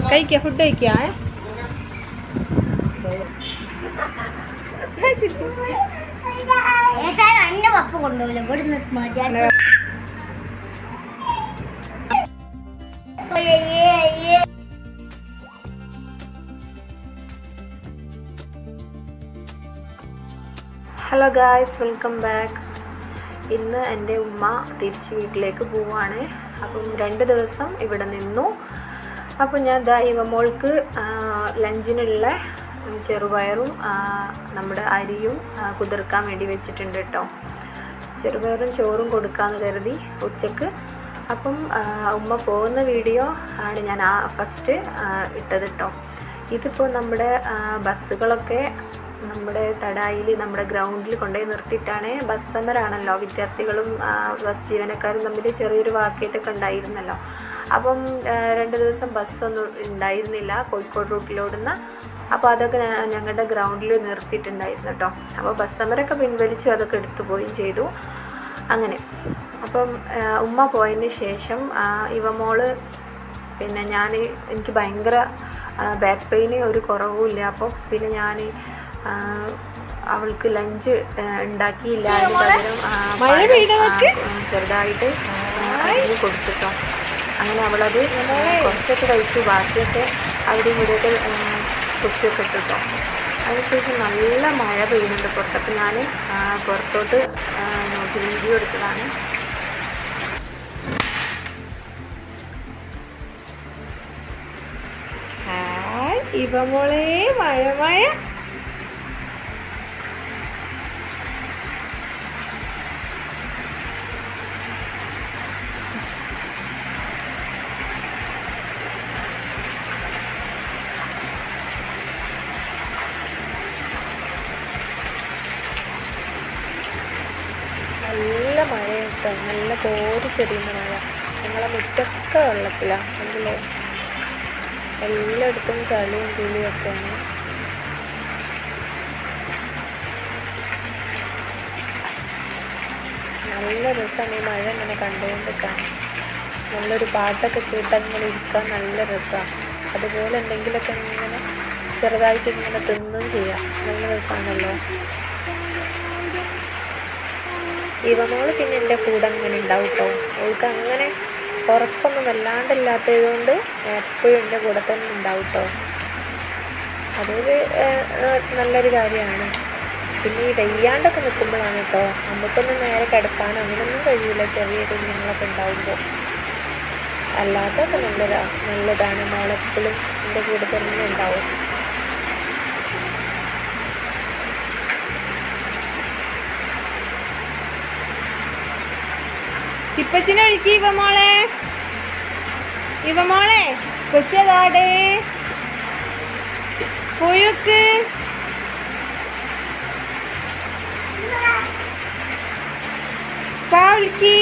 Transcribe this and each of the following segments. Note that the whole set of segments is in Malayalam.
കഴിക്കുക, ഫുഡ് കഴിക്കുക. Hello guys, welcome back. ഇന്ന് എൻ്റെ ഉമ്മ തിരിച്ച് വീട്ടിലേക്ക് പോവാണ്. അപ്പം 2 ദിവസം ഇവിടെ നിന്നു. അപ്പം ഞാൻ ഇവമോൾക്ക് ലഞ്ചിനുള്ള ചെറുപയറും നമ്മുടെ അരിയും കുതിർക്കാൻ വേണ്ടി വെച്ചിട്ടുണ്ട് കേട്ടോ. ചെറുപയറും ചോറും കൊടുക്കാമെന്ന് കരുതി ഉച്ചക്ക്. അപ്പം ഉമ്മ പോകുന്ന വീഡിയോ ആണ് ഞാൻ ഫസ്റ്റ് ഇട്ടത് കേട്ടോ. ഇതിപ്പോൾ നമ്മുടെ ബസ്സുകളൊക്കെ നമ്മുടെ തടായിൽ നമ്മുടെ ഗ്രൗണ്ടിൽ കൊണ്ടുപോയി നിർത്തിയിട്ടാണ്. ബസ് സമരമാണല്ലോ, വിദ്യാർത്ഥികളും ബസ് ജീവനക്കാരും തമ്മിൽ ചെറിയൊരു വാക്കേറ്റൊക്കെ ഉണ്ടായിരുന്നല്ലോ. അപ്പം 2 ദിവസം ബസ്സൊന്നും ഉണ്ടായിരുന്നില്ല കോഴിക്കോട് റൂട്ടിലോടുന്ന. അപ്പോൾ അതൊക്കെ ഞങ്ങളുടെ ഗ്രൗണ്ടിൽ നിർത്തിയിട്ടുണ്ടായിരുന്നു കേട്ടോ. അപ്പോൾ ബസ് സമരമൊക്കെ പിൻവലിച്ചു, അതൊക്കെ എടുത്തു പോവുകയും ചെയ്തു. അങ്ങനെ അപ്പം ഉമ്മ പോയതിന് ശേഷം ഇവമോള് പിന്നെ എനിക്ക് ഭയങ്കര ബാക്ക് പെയിന് ഒരു കുറവുമില്ല. അപ്പോൾ പിന്നെ ഞാൻ അവൾക്ക് ലഞ്ച് ഉണ്ടാക്കിയില്ല, അതിന് പകരം ചെറുതായിട്ട് അരിഞ്ഞ് കൊടുത്തിട്ടോ. അങ്ങനെ അവളത് കുറച്ചൊക്കെ കഴിച്ചു, ബാക്കിയൊക്കെ അവിടെ ഇവിടെയൊക്കെ കുത്തിയൊക്കെ ഇട്ടിട്ടോ. അതിനുശേഷം നല്ല മഴ പെയ്യുന്നുണ്ട് പുറത്തൊക്കെ. ഞാൻ പുറത്തോട്ട് നോക്കി വീഡിയോ എടുത്തതാണ്. ഇവ മോളെ മഴ മഴ. നല്ല മഴ കേട്ടോ, നല്ല കോരി ചെറിയുന്ന മഴ. ഞങ്ങളെ മുറ്റൊക്കെ വെള്ളത്തിലാണ്. എങ്കിലേ എല്ലായിടത്തും ചളിയും പുളിയൊക്കെയാണ്. നല്ല രസമാണ് ഈ മഴ ഇങ്ങനെ കണ്ടുകൊണ്ടിരിക്കാൻ. നല്ലൊരു പാട്ടൊക്കെ കേട്ടങ്ങനെ ഇരിക്കാൻ നല്ല രസമാണ്. അതുപോലെ എന്തെങ്കിലുമൊക്കെ ഇങ്ങനെ ചെറുതായിട്ട് ഇങ്ങനെ തിന്നും ചെയ്യാം, നല്ല രസമാണല്ലോ. ഇവമോള് പിന്നെ എൻ്റെ കൂടെ അങ്ങനെ ഉണ്ടാവും കേട്ടോ. അവൾക്ക് അങ്ങനെ ഉറക്കൊന്നും വല്ലാണ്ടില്ലാത്തത് കൊണ്ട് എപ്പോഴും എൻ്റെ കൂടെ തന്നെ ഉണ്ടാവും കേട്ടോ. അതൊരു നല്ലൊരു കാര്യമാണ്. പിന്നെ ഈ വയ്യാണ്ടൊക്കെ നിൽക്കുമ്പോഴാണ് കേട്ടോ നമുക്കൊന്നും നേരെ കിടക്കാനോ അങ്ങനെയൊന്നും കഴിയില്ല, ചെറിയ കുഞ്ഞുങ്ങളൊക്കെ ഉണ്ടാവുമ്പോൾ. അല്ലാതൊക്കെ നല്ലതാണ്. മോളെപ്പോഴും എൻ്റെ കൂടെ തന്നെ ഉണ്ടാവും. ഇപ്പച്ചിനെ വിളിക്ക്. ഇവമോളെ കൊച്ചതാടേ പോയൊക്ക്. വിളിക്ക്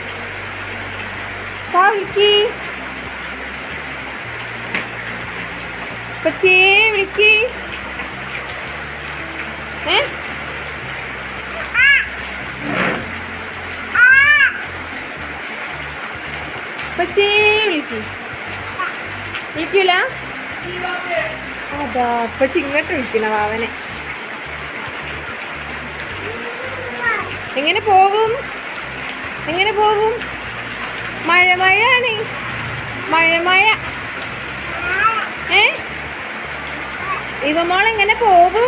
ഇപ്പച്ചിയെ വിളിക്ക്. വിളിക്കൂല. അതാ അപ്പച്ചി ഇങ്ങോട്ട് വിളിക്കണ വാവനെ. എങ്ങനെ പോകും മഴയാണ്, മഴ. ഇവമോളെങ്ങനെ പോകും?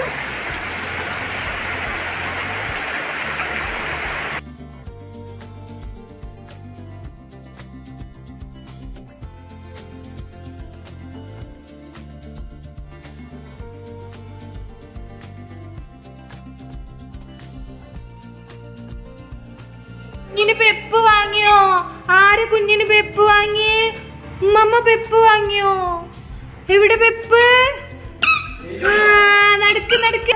കുഞ്ഞിന് പെപ്പ് വാങ്ങിയോ? ആര് കുഞ്ഞിന് പെപ്പ് വാങ്ങിയേ? ഉമ്മമ്മ പെപ്പ് വാങ്ങിയോ? എവിടെ പെപ്പ്? നടക്ക്.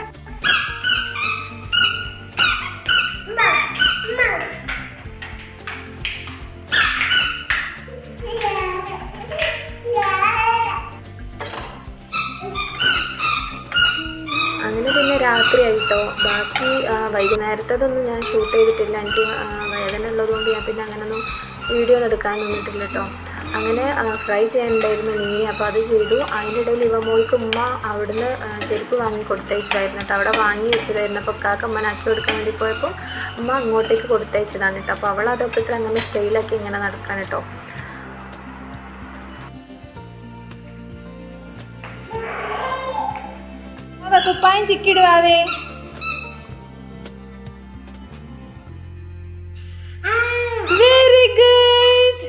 അങ്ങനെ പിന്നെ രാത്രിയായിട്ടോ. ബാക്കി വൈകുന്നേരത്തതൊന്നും ഞാൻ ഷൂട്ട് ചെയ്തിട്ടില്ല. എനിക്ക് വേദന ഉള്ളതുകൊണ്ട് ഞാൻ പിന്നെ അങ്ങനൊന്നും വീഡിയോ ഒന്നും എടുക്കാൻ നിന്നിട്ടില്ല കേട്ടോ. അങ്ങനെ ഫ്രൈ ചെയ്യാനുണ്ടായിരുന്നു മീൻ. അപ്പോൾ അത് ചെയ്തു. അതിനിടയിൽ ഇവമോൾക്ക് ഉമ്മ അവിടുന്ന് ചെരുപ്പ് വാങ്ങി കൊടുത്തയച്ചതായിരുന്നു കേട്ടോ. അവിടെ വാങ്ങി വെച്ചതായിരുന്നു. അപ്പോൾ കാക്ക അമ്മനാക്കി കൊടുക്കാൻ വേണ്ടി പോയപ്പോൾ ഉമ്മ അങ്ങോട്ടേക്ക് കൊടുത്തയച്ചതാണ് കേട്ടോ. അപ്പോൾ അവൾ അതൊക്കെ ഇട്ട് അങ്ങനെ സ്റ്റൈലാക്കി ഇങ്ങനെ നടക്കാൻ കേട്ടോ. കുപ്പായം ചിക്കിടുവാവേ. Very good.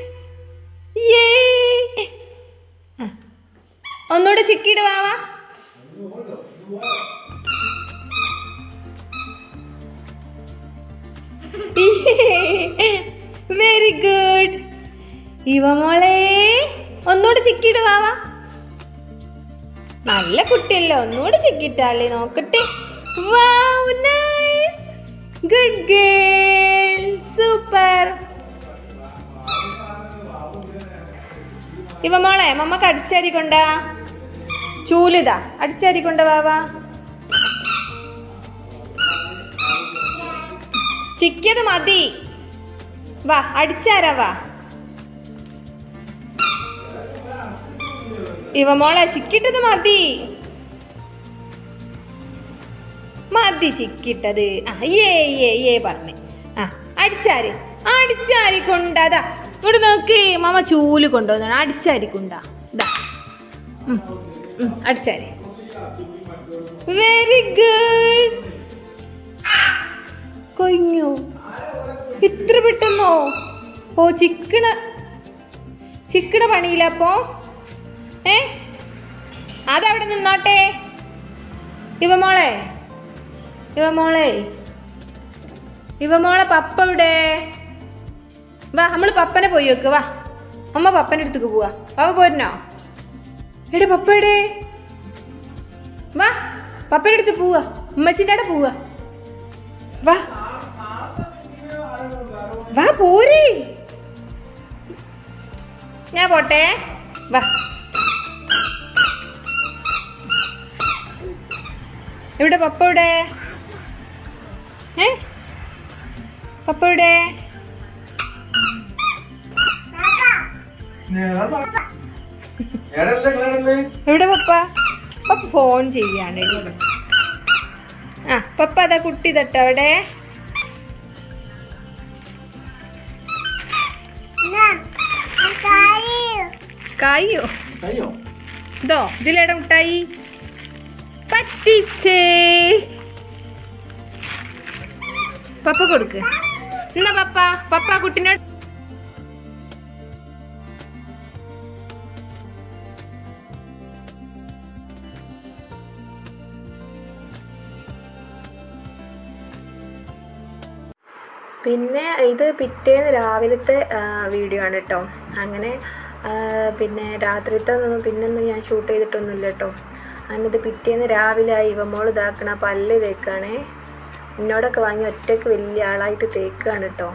ഒന്നുകൂടെ ചിക്കിടുവാവാ. Very good. ഇവമോളെ ഒന്നുകൂടെ ചിക്കിടുവാവാ. നല്ല കുട്ടിയല്ലോ, ഒന്നുകൂടെ ചിക്കിട്ടാളി നോക്കട്ടെ. Wow nice, good girl, super. ഇവമോളെ മമ്മക്ക് അടിച്ചാരിക്കൊണ്ട ചൂലിതാ, അടിച്ചാരിക്കൊണ്ട വാവാ. ചിക്കിയത് മതി, വാ അടിച്ചാരാ വാ. ഇവമോളെ ചിക്കിട്ടത് മതി, മതി ചിക്കിട്ടത്. ഏ പറഞ്ഞു. അടിച്ചാരി കൊണ്ടാ. ഇവിടെ നോക്കി മാമ ചൂല് കൊണ്ടുവന്നാണ്. അടിച്ചാരി കൊണ്ടാ. അടിച്ചാരി. Very good. കൊഞ്ഞു ഇത്ര പെട്ടെന്നോ? ഓ ചിക്കണ പണിയില്ലപ്പോ. അതവിടെ നിന്നോട്ടെ. ഇവമോളെ പപ്പ ഇവിടെ വാ. നമ്മള് പപ്പനെ പോയി വെക്ക് വാ. അമ്മ പപ്പൻ്റെ അടുത്തേക്ക് പോവാ. പപ്പ പോരുന്നോ? എടെ പപ്പ എടേ വാ. പപ്പൻ്റെ അടുത്ത് പോവാ. ഉമ്മച്ചിൻ്റെ അവിടെ പോവാ. വാ വാ പോരേ. ഞാൻ പോട്ടെ വാ. ഇവിടെ പപ്പ ഇവിടെ. പപ്പ ഇവിടെ. എവിടെ പപ്പ? പപ്പ ഫോൺ ചെയ്യാണ്. പപ്പ അതാ കുട്ടി തട്ട അവിടെ. കായോ ഇതോ ഇതിലേടെ മുട്ടായി പറ്റിച്ചേ. പപ്പ കൊടുക്ക് എന്നാ. പപ്പ കുട്ടിനോട് പിന്നെ ഇത് പിറ്റേന്ന് രാവിലത്തെ വീഡിയോ ആണ് കേട്ടോ. അങ്ങനെ പിന്നെ രാത്രിത്തെ പിന്നൊന്നും ഞാൻ ഷൂട്ട് ചെയ്തിട്ടൊന്നുമില്ല കേട്ടോ. അങ്ങനത് പിറ്റേന്ന് രാവിലെ ഇവമോൾ ഇതാക്കണ പല്ല് തേക്കാണേ. എന്നോടൊക്കെ വാങ്ങി ഒറ്റയ്ക്ക് വലിയ ആളായിട്ട് തേക്കാണ് കേട്ടോ.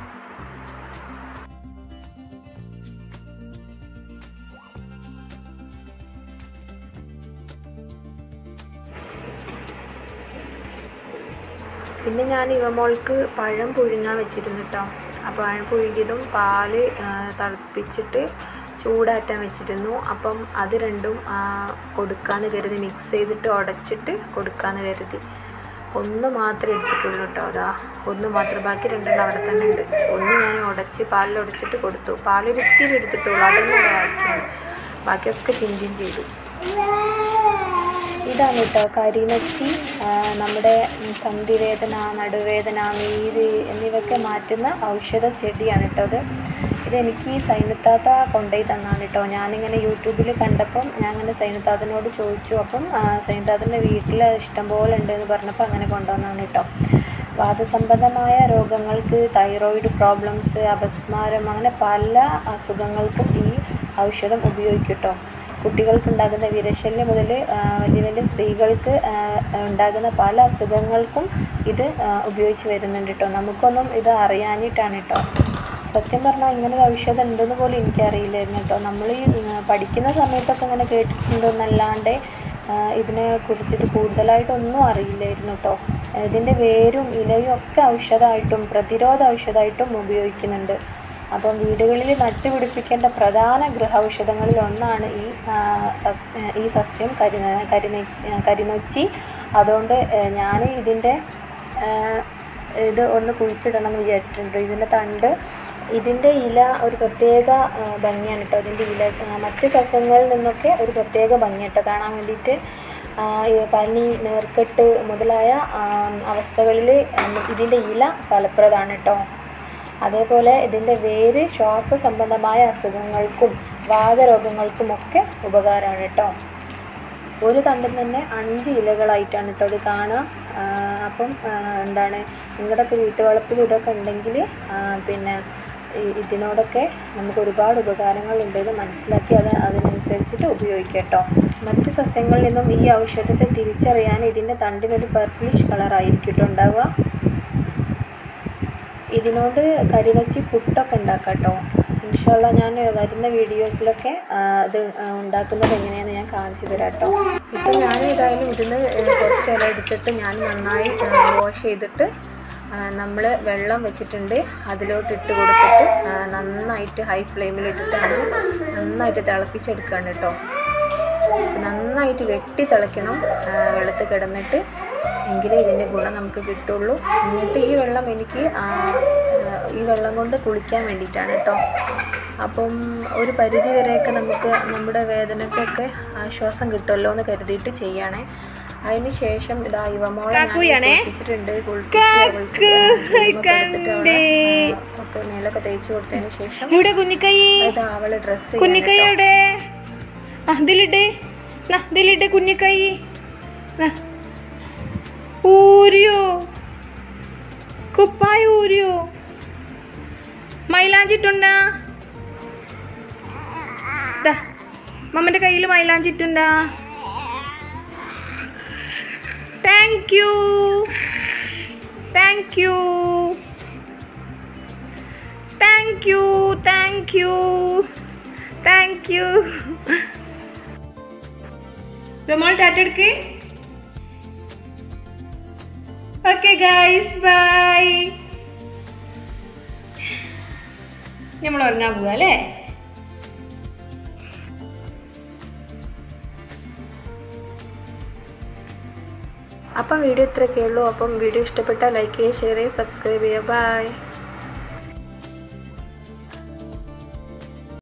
പിന്നെ ഞാൻ ഇവമോൾക്ക് പഴം പുഴുങ്ങാൻ വെച്ചിരുന്നു കേട്ടോ. അപ്പോൾ പഴം പുഴുങ്ങിയതും പാല് തിളപ്പിച്ചിട്ട് ചൂടാറ്റാൻ വെച്ചിരുന്നു. അപ്പം അത് രണ്ടും കൊടുക്കാമെന്ന് കരുതി, മിക്സ് ചെയ്തിട്ട് ഉടച്ചിട്ട് കൊടുക്കാമെന്ന് കരുതി. ഒന്ന് മാത്രമേ എടുത്തിട്ടുള്ളൂ കേട്ടോ. അതാ ഒന്ന് മാത്രം, ബാക്കി രണ്ടെണ്ണം അവിടെ തന്നെ ഉണ്ട്. ഒന്ന് ഞാൻ പാലിലൊടച്ചിട്ട് കൊടുത്തു. പാലൊരു ഇത്തിരി എടുത്തിട്ടുള്ളൂ, അതൊന്നും അവിടെ ബാക്കിയാണ്. ബാക്കിയൊക്കെ ചിഞ്ചിൻ ചെയ്തു. ഇതാണ് കേട്ടോ കരിനച്ചി. നമ്മുടെ സന്ധിവേദന, നടുവേദന, നീര് എന്നിവയൊക്കെ മാറ്റുന്ന ഔഷധ ചെടിയാണ് കേട്ടോ അത്. ഇതെനിക്ക് സൈനുത്താത്ത കൊണ്ടുപോയി തന്നാണ് കേട്ടോ. ഞാനിങ്ങനെ യൂട്യൂബിൽ കണ്ടപ്പം ഞാൻ അങ്ങനെ സൈനുത്താത്തനോട് ചോദിച്ചു. അപ്പം സൈനുത്താത്തൻ്റെ വീട്ടിൽ ഇഷ്ടംപോലെ ഉണ്ടെന്ന് പറഞ്ഞപ്പോൾ അങ്ങനെ കൊണ്ടുവന്നാണ് കേട്ടോ. വാതസംബന്ധമായ രോഗങ്ങൾക്ക്, തൈറോയിഡ് പ്രോബ്ലംസ്, അപസ്മാരം, അങ്ങനെ പല അസുഖങ്ങൾക്കും ഈ ഔഷധം ഉപയോഗിക്കും കേട്ടോ. കുട്ടികൾക്കുണ്ടാകുന്ന വിരശല്യം മുതൽ വലിയ വലിയ സ്ത്രീകൾക്ക് ഉണ്ടാകുന്ന പല അസുഖങ്ങൾക്കും ഇത് ഉപയോഗിച്ച് വരുന്നുണ്ട് കേട്ടോ. നമുക്കൊന്നും ഇത് അറിയാനിട്ടാണ് കേട്ടോ. സത്യം പറഞ്ഞാൽ ഇങ്ങനൊരു ഔഷധം ഉണ്ടെന്ന് പോലും എനിക്കറിയില്ലായിരുന്നു കേട്ടോ. നമ്മൾ ഈ പഠിക്കുന്ന സമയത്തൊക്കെ ഇങ്ങനെ കേട്ടിട്ടുണ്ടെന്നല്ലാണ്ട് ഇതിനെ കുറിച്ചിട്ട് കൂടുതലായിട്ടൊന്നും അറിയില്ലായിരുന്നു കേട്ടോ. ഇതിൻ്റെ വേരും ഇലയും ഒക്കെ ഔഷധമായിട്ടും പ്രതിരോധ ഔഷധമായിട്ടും ഉപയോഗിക്കുന്നുണ്ട്. അപ്പം വീടുകളിൽ നട്ടുപിടിപ്പിക്കേണ്ട പ്രധാന ഗൃഹൌഷധങ്ങളിൽ ഒന്നാണ് ഈ സസ്യം കരിനൊച്ചി. അതുകൊണ്ട് ഞാൻ ഇത് ഒന്ന് കുഴിച്ചിടണം എന്ന് വിചാരിച്ചിട്ടുണ്ട്. ഇതിൻ്റെ തണ്ട്, ഇതിൻ്റെ ഇല ഒരു പ്രത്യേക ഭംഗിയാണ് കേട്ടോ. ഇതിൻ്റെ ഇല മറ്റ് സസ്യങ്ങളിൽ നിന്നൊക്കെ ഒരു പ്രത്യേക ഭംഗി കേട്ടോ കാണാൻ വേണ്ടിയിട്ട്. പനി, നീർക്കെട്ട് മുതലായ അവസ്ഥകളിൽ ഇതിൻ്റെ ഇല ഫലപ്രദമാണ് കേട്ടോ. അതേപോലെ ഇതിൻ്റെ വേര് ശ്വാസ സംബന്ധമായ അസുഖങ്ങൾക്കും വാതരോഗങ്ങൾക്കുമൊക്കെ ഉപകാരമാണ് കേട്ടോ. ഒരു തണ്ടിൽ തന്നെ 5 ഇലകളായിട്ടാണ് കേട്ടോ ഇത് കാണുക. അപ്പം നിങ്ങളുടെയൊക്കെ വീട്ടുവളപ്പിൽ ഇതൊക്കെ ഉണ്ടെങ്കിൽ പിന്നെ ഇതിനോടൊക്കെ നമുക്ക് ഒരുപാട് ഉപകാരങ്ങളുണ്ടെന്ന് മനസ്സിലാക്കി അതിനനുസരിച്ചിട്ട് ഉപയോഗിക്കാം കേട്ടോ. മറ്റ് സസ്യങ്ങളിൽ നിന്നും ഈ ഔഷധത്തെ തിരിച്ചറിയാൻ ഇതിൻ്റെ തണ്ടിനൊരു പർപ്പിളിഷ് കളറായിരിക്കും കേട്ടോ ഉണ്ടാവുക. ഇതിനോട് കരിനൊച്ചി പുട്ടൊക്കെ ഉണ്ടാക്കാം കേട്ടോ. ഇൻഷാ അല്ലാഹ് ഞാൻ വരുന്ന വീഡിയോസിലൊക്കെ ഇത് ഉണ്ടാക്കുന്നത് എങ്ങനെയാണെന്ന് ഞാൻ കാണിച്ചു തരാം കേട്ടോ. ഇപ്പം ഞാൻ ഏതായാലും ഇതിന് കുറച്ച് ഇല എടുത്തിട്ട് ഞാൻ നന്നായി വാഷ് ചെയ്തിട്ട് നമ്മൾ വെള്ളം വെച്ചിട്ടുണ്ട്, അതിലോട്ട് ഇട്ട് കൊടുത്തിട്ട് നന്നായിട്ട് ഹൈ ഫ്ലെയിമിലിട്ടിട്ടാണ് നന്നായിട്ട് തിളപ്പിച്ചെടുക്കുകയാണ് കേട്ടോ. നന്നായിട്ട് വെട്ടി തിളയ്ക്കണം വെള്ളത്തിൽ കിടന്നിട്ട്, എങ്കിലേ ഇതിൻ്റെ ഗുണം നമുക്ക് കിട്ടുള്ളൂ. എന്നിട്ട് ഈ വെള്ളം എനിക്ക് ഈ വെള്ളം കൊണ്ട് കുളിക്കാൻ വേണ്ടിയിട്ടാണ് കേട്ടോ. അപ്പം ഒരു പരിധി വരെയൊക്കെ നമുക്ക് നമ്മുടെ വേദനക്കൊക്കെ ആശ്വാസം കിട്ടുമല്ലോ എന്ന് കരുതിയിട്ട് ചെയ്യണേ. അതിന് ശേഷം ഇതാ ഇവമോളെ കുളിപ്പിച്ചിട്ടുണ്ട്. ഒക്കെ മേലൊക്കെ തേച്ച് കൊടുത്തതിന് ശേഷം ഇതാ അവള് ഡ്രസ്സ് കുഞ്ഞിക്കൈ ഊരിയോ, കുപ്പായ ഊരിയോ, മൈലാഞ്ചിട്ടുണ്ടാ? മമ്മന്റെ കയ്യിൽ മൈലാഞ്ചിട്ടുണ്ടാ? Thank you, thank you, thank you, thank you, thank you. മോൾ ടാറ്റ എടുക്ക്. Okay guys, bye. നമ്മൾ ഉറങ്ങാൻ പോവാ അല്ലേ? അപ്പം വീഡിയോ ഇത്രയൊക്കെ ഉള്ളൂ. അപ്പം വീഡിയോ ഇഷ്ടപ്പെട്ടാൽ ലൈക്ക് ചെയ്യുക, ഷെയർ ചെയ്യുക, സബ്സ്ക്രൈബ് ചെയ്യുക. ബൈ.